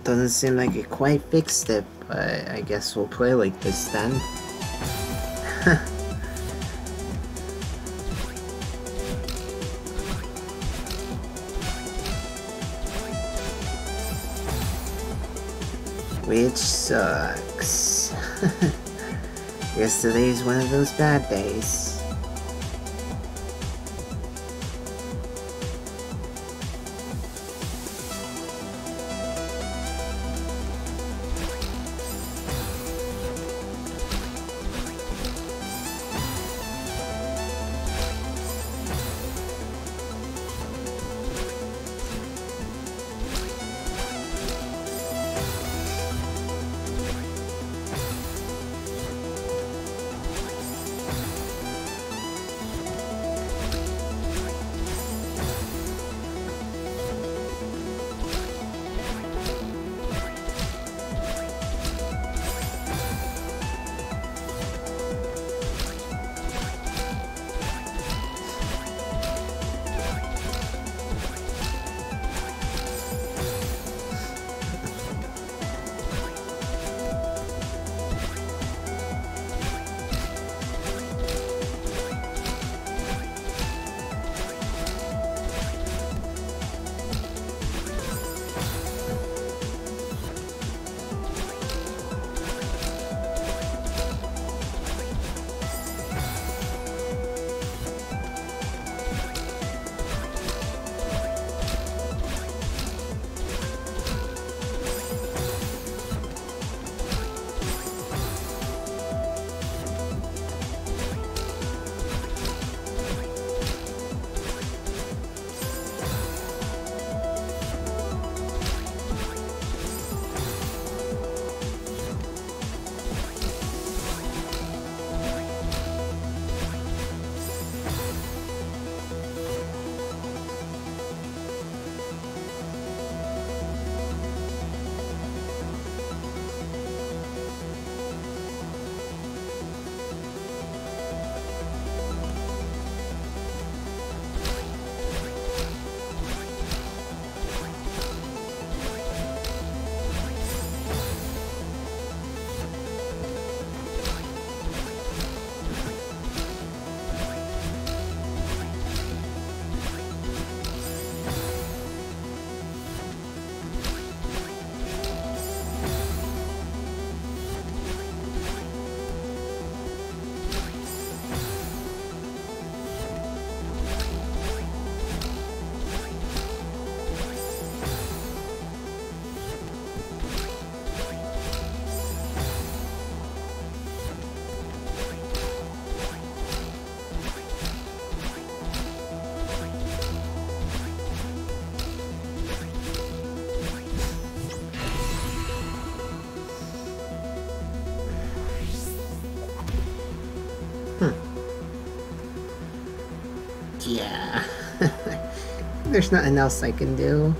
Doesn't seem like it quite fixed it, but I guess we'll play like this then. Which sucks. Guess today's one of those bad days. Yeah. There's nothing else I can do.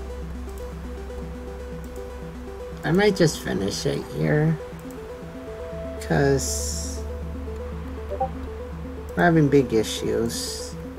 I might just finish it here. Because we're having big issues.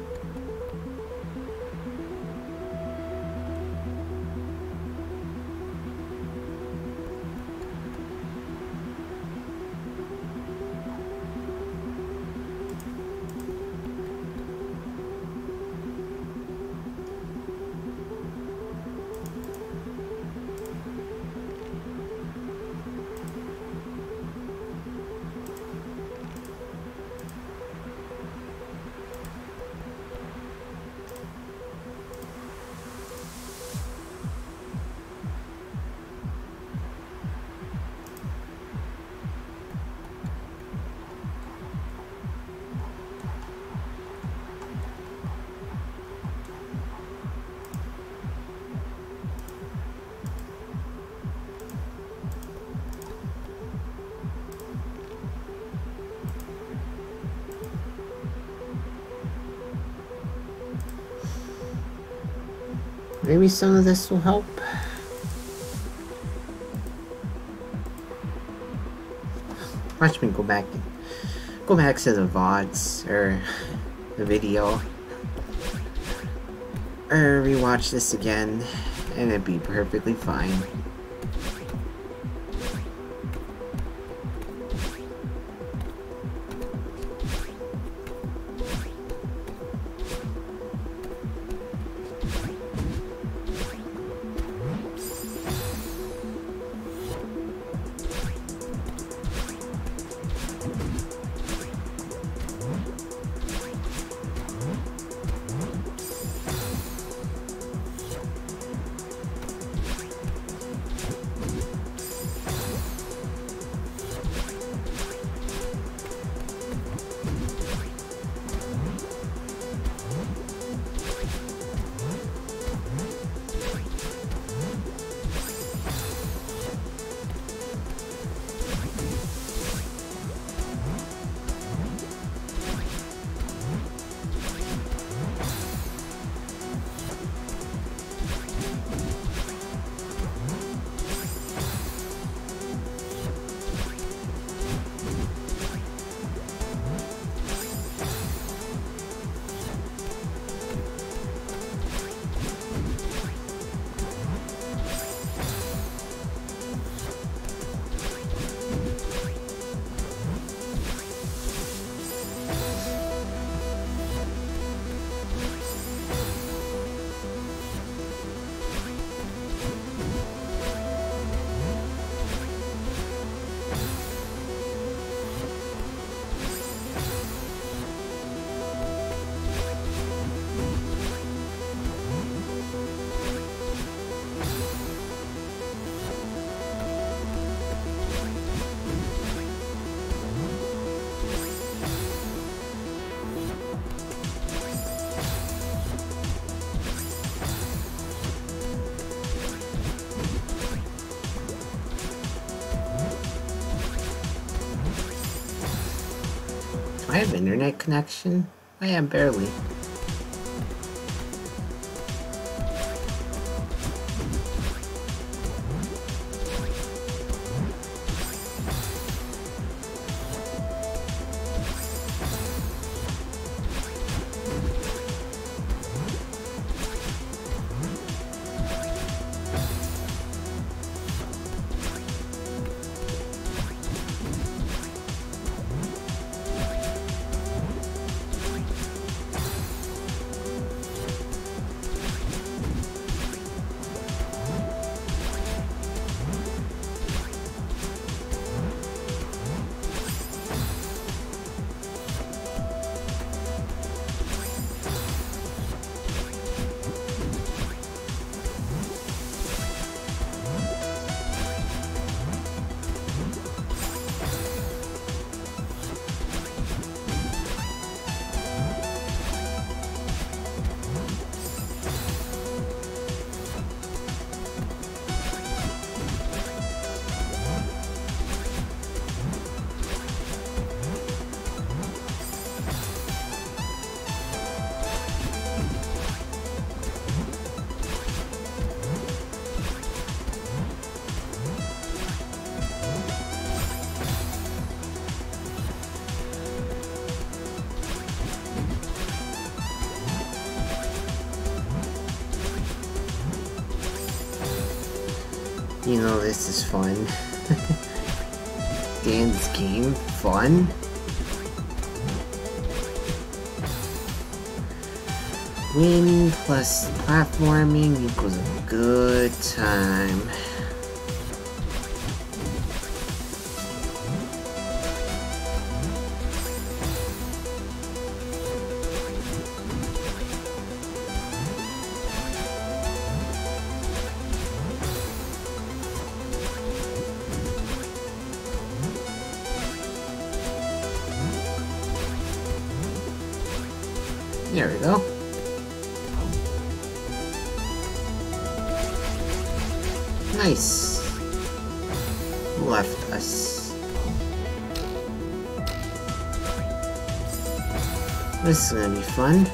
Maybe some of this will help. Watch me go back to the VODs or the video, or rewatch this again, and it'd be perfectly fine. have internet connection? I am barely. You know, this is fun. Dan's game? Fun? Win plus platforming equals a good time. There we go. Nice. Left us. This is gonna be fun.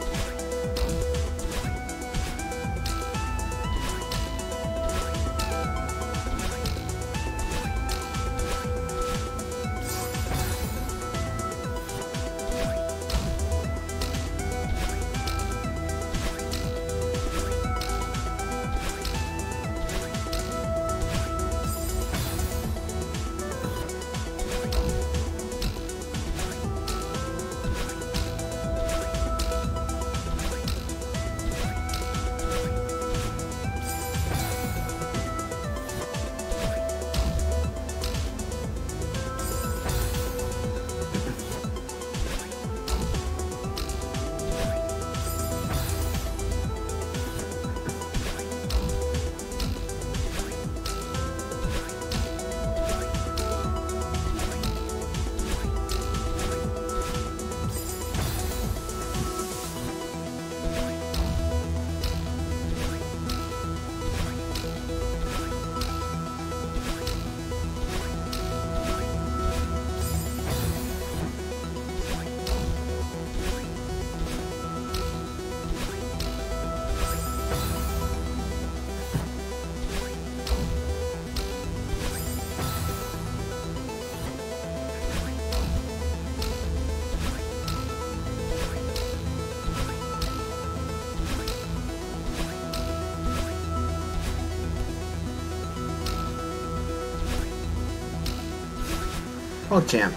Oh, champ.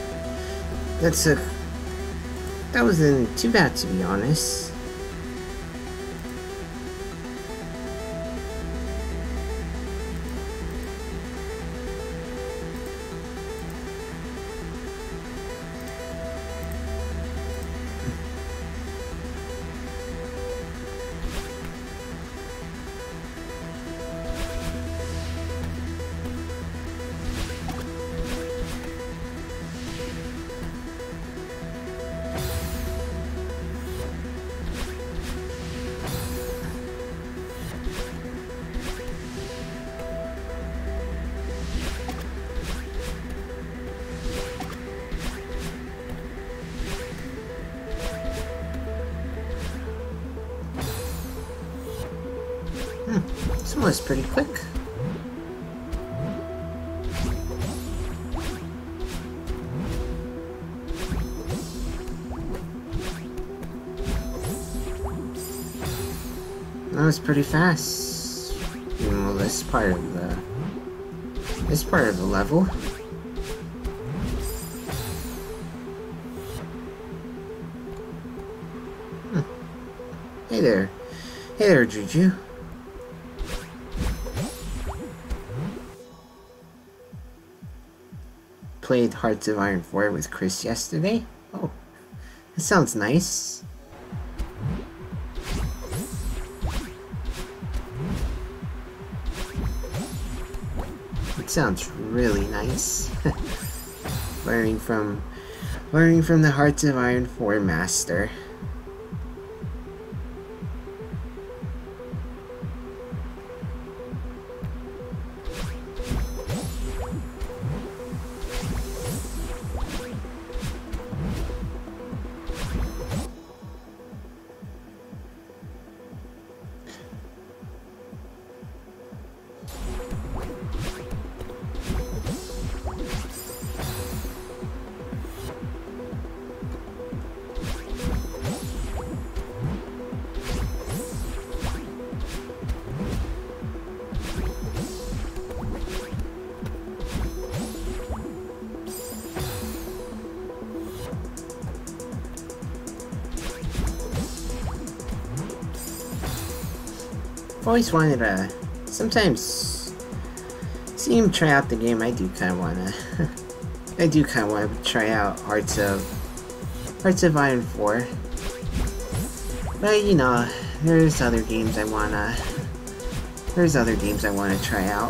That wasn't too bad, to be honest. That was pretty quick. That was pretty fast. Even though this part of the level. Hey there. Hey there, Juju. Played Hearts of Iron 4 with Chris yesterday. Oh, that sounds nice. It sounds really nice. learning from the Hearts of Iron 4 master. I've always wanted to sometimes see him try out the game. I do kind of wanna try out Hearts of Iron 4. But you know, there's other games I wanna try out.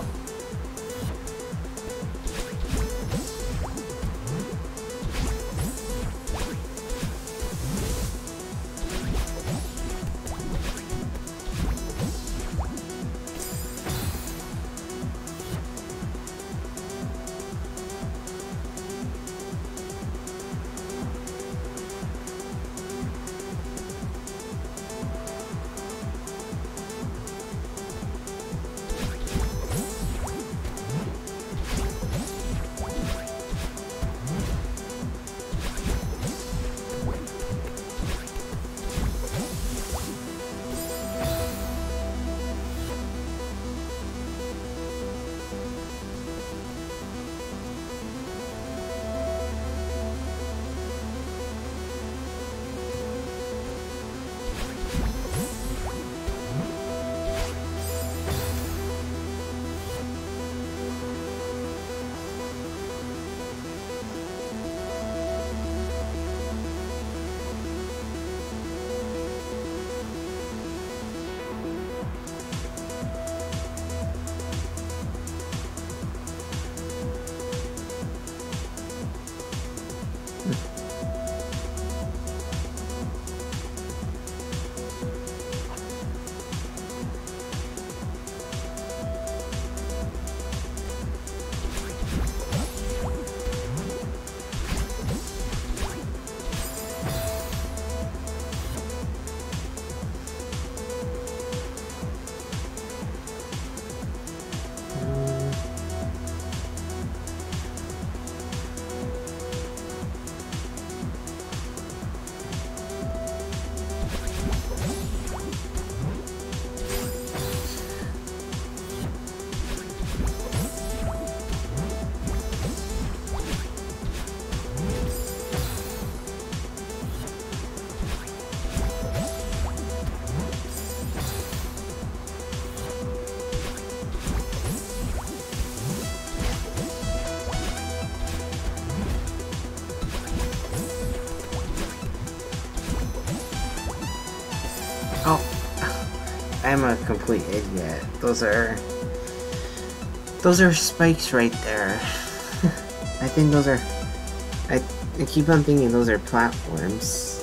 I'm a complete idiot. Those are spikes right there. I think those are... I keep on thinking those are platforms.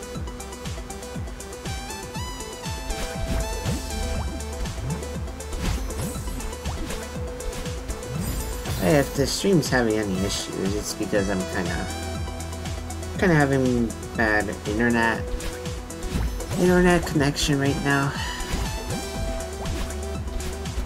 Hey, if the stream's having any issues, it's because I'm kind of having bad internet connection right now.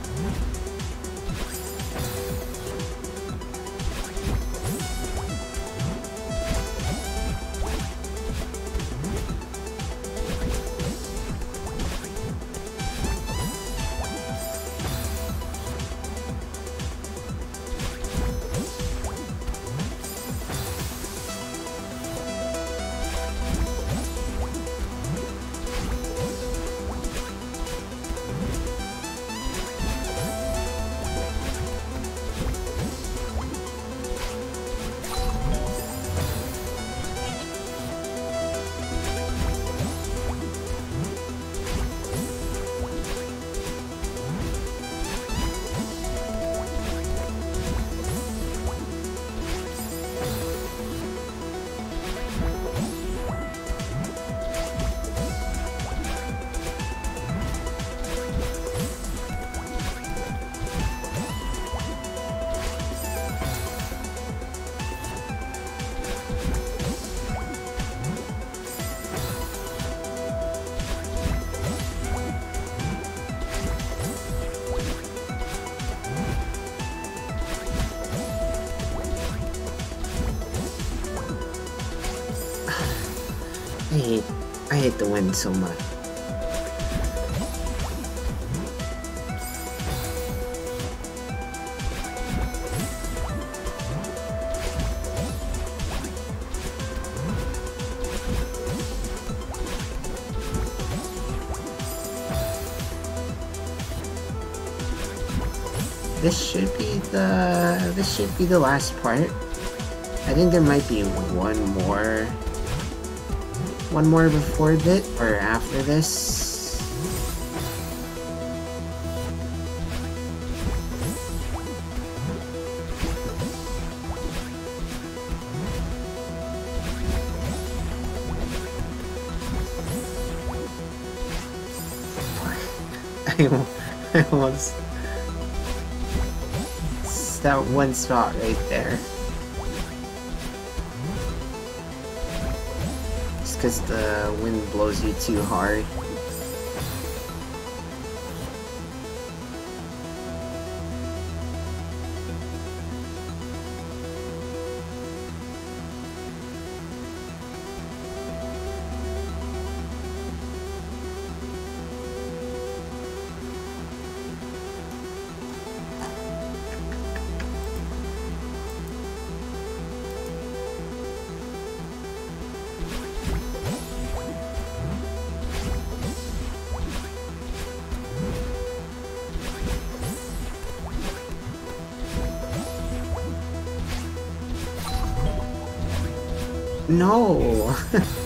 I hate, I hate the wind so much. This should be the last part. I think there might be one more before this or after this. I almost that one spot right there. Just because the wind blows you too hard. No!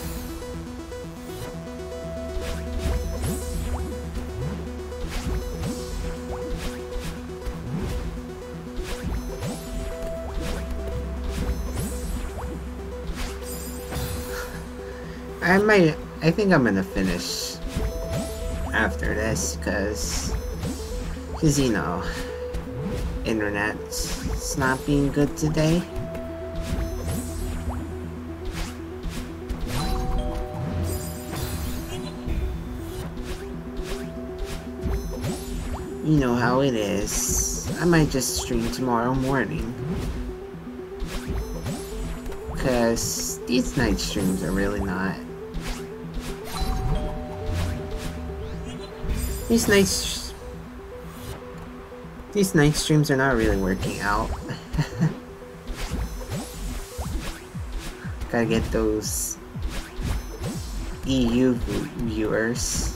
I think I'm gonna finish after this, cause you know, internet's not being good today. You know how it is. I might just stream tomorrow morning. Cause these night streams are really not. These night streams are not really working out. Gotta get those EU viewers.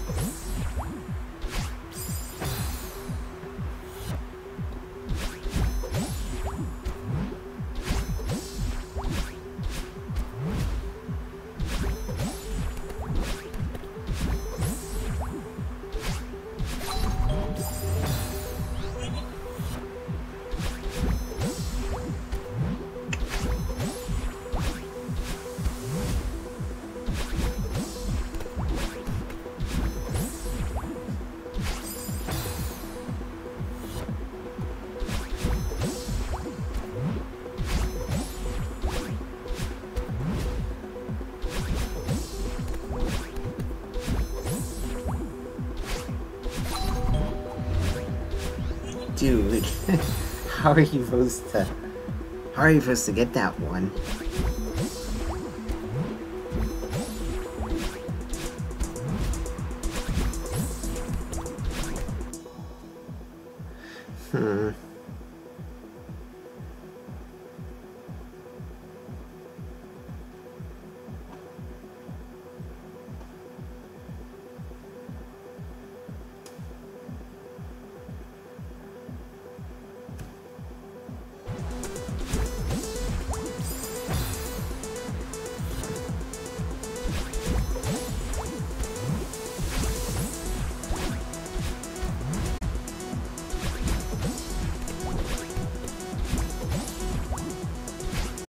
Dude, how are you supposed to get that one? Hmm.